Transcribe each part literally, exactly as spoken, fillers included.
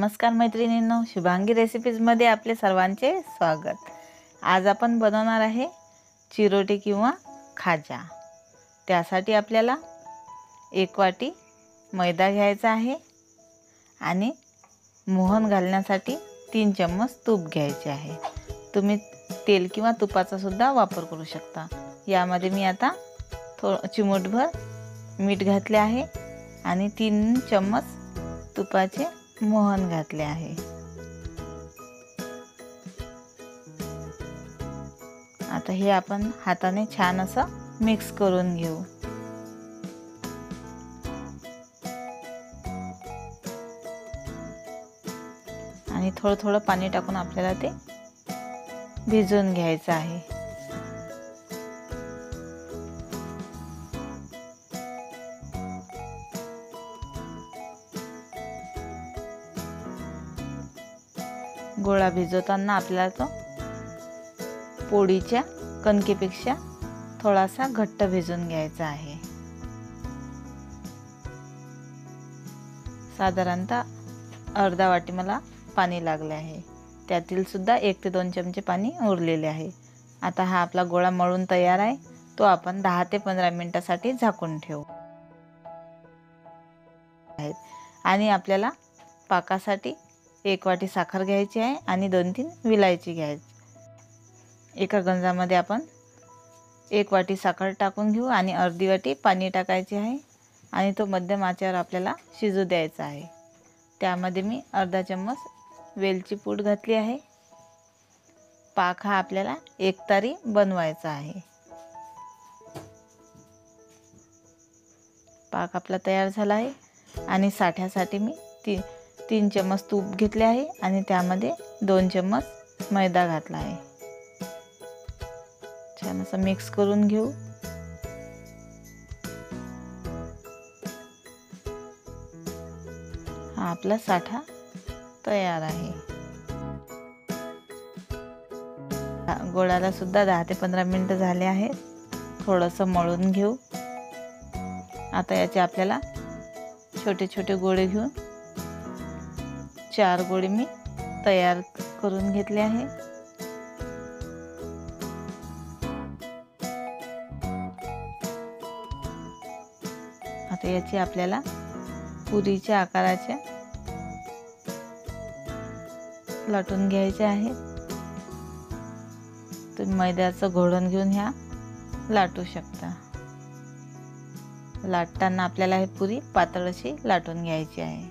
नमस्कार मैत्रिणींनो, शुभांगी रेसिपीजमध्ये आपले सर्वांचे स्वागत। आज आपण बनवणार आहे चिरोटे किंवा खाजा। त्यासाठी आपल्याला एक वाटी मैदा घ्यायचा आहे आणि मोहन घालण्यासाठी तीन चम्मच तूप घ्यायचे आहे। तुम्ही तेल किंवा तुपाचा सुद्धा वापर करू शकता। यामध्ये मी आता थोडं चिमूटभर मीठ घातले आहे आणि तीन चम्मच तुपाचे मोहन घातले आहे। आता हे आपण हाताने छान असं मिक्स करून घेऊ। आणि थोडं थोडं पाणी टाकून आपल्याला ते भिजवून घ्यायचं आहे। गोळा भिजवताना आपल्याला तो पोळीच्या कणकेपेक्षा थोडासा घट्ट भिजवून घ्यायचा आहे। साधारणतः अर्धा वाटी मला पाणी लागले आहे। त्यातील सुद्धा एक ते दोन चमचे पाणी उरलेले आहे। आता हा आपला गोळा मळून तयार आहे। तो आपण दहा ते पंधरा मिनिटांसाठी झाकून ठेवू। आणि आपल्याला पाकासाठी एक वाटी साखर घ्यायची आहे आणि दोन तीन विलायची घ्यायची। एका गंजामध्ये आपण एक वाटी साखर टाकून घेऊ आणि अर्धी वाटी पाणी टाकायचे आहे आणि तो मध्यम आचेवर आपल्याला शिजू द्यायचा आहे। त्यामध्ये मी अर्धा चम्मच वेलची पूड घातली आहे। पाक हा आपल्याला एकतारी बनवायचा आहे। पाक आपला तयार झाला आहे आणि साठ्यासाठी मी ती तीन चम्मच तूप घेतले आहे आणि त्यामध्ये दोन चम्मच मैदा घातला आहे। छान असं मिक्स करून घेऊ। हा आपला साठा तयार आहे। गोळ्याला सुद्धा दहा ते पंधरा मिनिट झाले आहेत। थोडंसं मळून घेऊ। आता याचे आपल्याला छोटे छोटे गोळे घेऊन चार गोळे मी तयार करून घेतले आहे। आता याची आपल्याला पुरीच्या आकाराचे लाटून घ्यायचे आहे। तुम्ही मैद्याचं घोळण घेऊन ह्या लाटू शकता। लाटताना आपल्याला ही पुरी पातळ अशी लाटून घ्यायची आहे।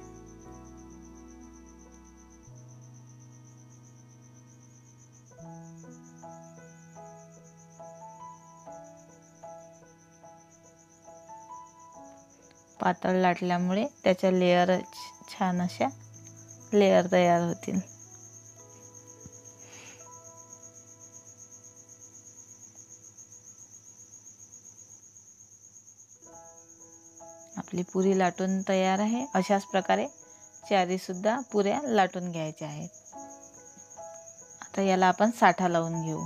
पातळ लाटल्यामुळे त्याच्या लेयर छान अशा लेयर तयार होतील। आपली पुरी लाटून तयार आहे। अशाच प्रकारे चारी सुद्धा पुऱ्या लाटून घ्यायच्या आहेत। आता याला आपण साठा लावून घेऊ।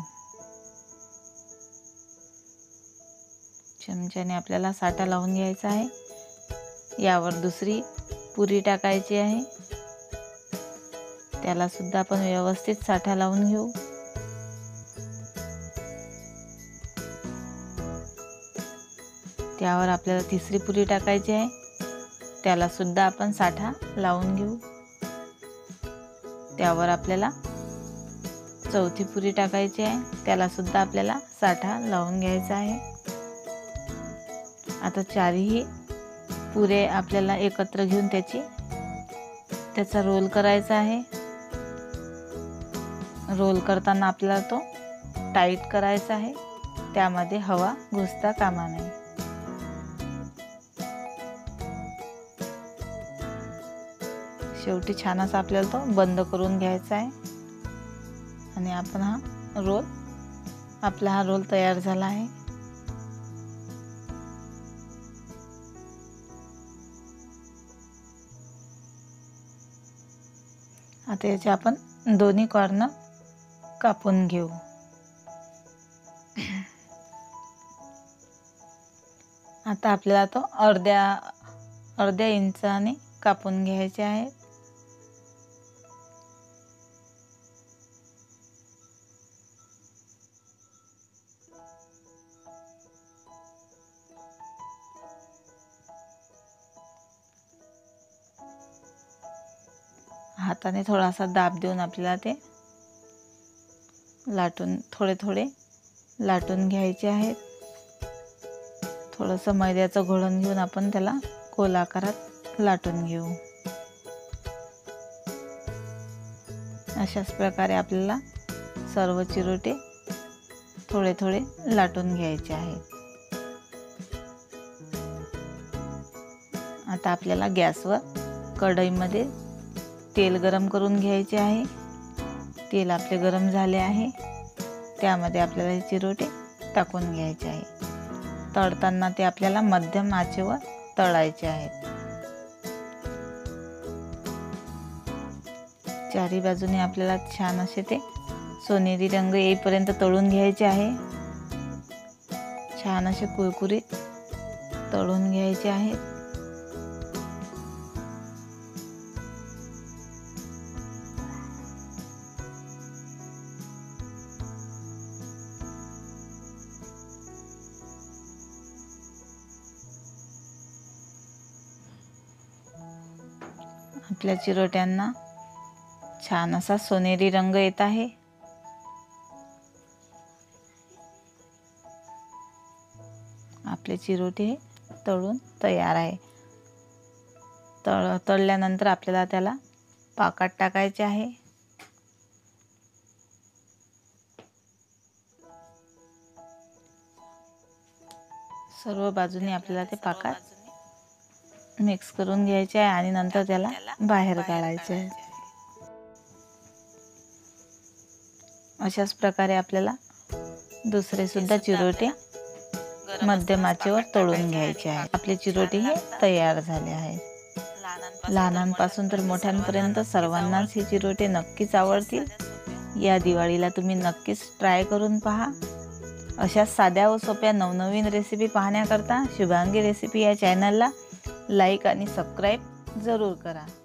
चमच्याने आपल्याला साठा लावून घ्यायचा आहे। यावर दुसरी पुरी टाकायची आहे। त्याला सुद्धा आपण व्यवस्थित साठा लावून घेऊ। त्यावर आपल्याला तिसरी पुरी टाकायची आहे। त्याला सुद्धा आपण साठा लावून घेऊ। त्यावर आपल्याला चौथी पुरी टाकायची आहे। त्याला सुद्धा आपल्याला साठा लावून घ्यायचा आहे। आता चारही पुरे आपल्याला एकत्र घेऊन त्याची त्याचा रोल करायचा आहे। रोल करताना आपल्याला तो टाईट करायचा आहे। त्यामध्ये हवा घुसता कामा नये। शेवटी छान असा आपल्याला तो बंद करून घ्यायचा आहे आणि आपण हा रोल आपला हा रोल तयार झाला आहे। आता याचे आपण दोन्ही कॉर्नर कापून घेऊ। आता आपल्याला तो अर्ध्या अर्ध्या इंचाने कापून घ्यायचे आहे। हाताने थोडासा दाब देऊन आपल्याला ते लाटून थोडे थोडे लाटून घ्यायचे आहेत. थोडंसं मैद्याचं घोळण घेऊन आपण त्याला गोल आकारात लाटून घेऊ. अशाच प्रकारे आपल्याला सर्व चिरोटे थोडे थोडे लाटून घ्यायचे आहेत. आता आपल्याला गॅसवर कढईमध्ये तेल गरम करून घ्यायचे आहे. तेल आपले गरम झाले आहे. त्यामध्ये आपल्याला हे चिरोटे टाकून घ्यायचे आहे. तळताना ते आपल्याला मध्यम आचेवर तळायचे आहेत. चारी बाजूने आपल्याला छान असे ते सोनेरी रंग येईपर्यंत तळून घ्यायचे आहे. छान असे कुरकुरीत तळून घ्यायचे आहेत. आपल्या चिरोट्यांना छान असा सोनेरी रंग येत आहे. आपले चिरोटे तळून तयार आहे. तळ तळल्यानंतर आपल्याला त्याला पाकात टाकायचे आहे. सर्व बाजूने आपल्याला ते पाकात मिक्स करून घ्यायचे आहे आणि नंतर त्याला बाहेर काढायचे आहे. अशाच प्रकारे आपल्याला दुसरे सुद्धा चिरोटे मध्यम आचेवर तळून घ्यायचे आहे. आपले चिरोटे हे तयार झाले आहेत. लहानांपासून तर मोठ्यांपर्यंत सर्वांनाच हे चिरोटे नक्कीच आवडतील. या दिवाळीला तुम्ही नक्कीच ट्राय करून पहा. अशा साध्या व सोप्या नवनवीन रेसिपी पाहण्याकरता शुभांगी रेसिपी या चॅनलला लाईक आणि सबस्क्राईब जरूर करा.